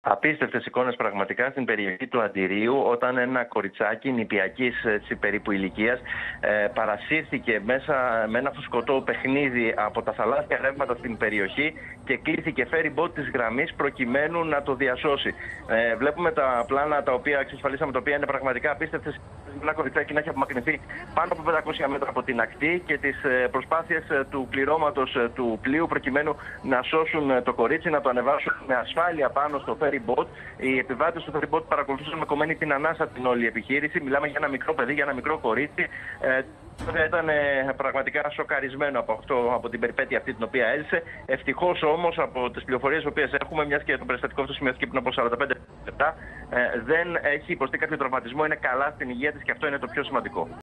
Απίστευτες εικόνες πραγματικά στην περιοχή του Αντιρίου, όταν ένα κοριτσάκι νηπιακής περίπου ηλικίας παρασύρθηκε μέσα με ένα φουσκωτό παιχνίδι από τα θαλάσσια ρεύματα στην περιοχή και κλείθηκε ferry boat της γραμμής προκειμένου να το διασώσει. Βλέπουμε τα πλάνα τα οποία εξασφαλίσαμε, τα οποία είναι πραγματικά απίστευτες. Ένα κοριτσάκι να έχει απομακρυνθεί πάνω από 500 μέτρα από την ακτή και τις προσπάθειες του πληρώματος του πλοίου προκειμένου να σώσουν το κορίτσι, να το ανεβάσουν με ασφάλεια πάνω στο ferry boat. Οι επιβάτες του ferry boat παρακολουθούσαν με κομμένη την ανάσα την όλη επιχείρηση. Μιλάμε για ένα μικρό παιδί, για ένα μικρό κορίτσι. Ήταν πραγματικά σοκαρισμένο από την περιπέτεια αυτή την οποία έλυσε. Ευτυχώς όμως από τις πληροφορίες που έχουμε, μιας και το περιστατικό αυτό σημειώθηκε πριν από 45 λεπτά, δεν έχει υποστεί κάποιο τραυματισμό. Είναι καλά στην υγεία της και αυτό είναι το πιο σημαντικό.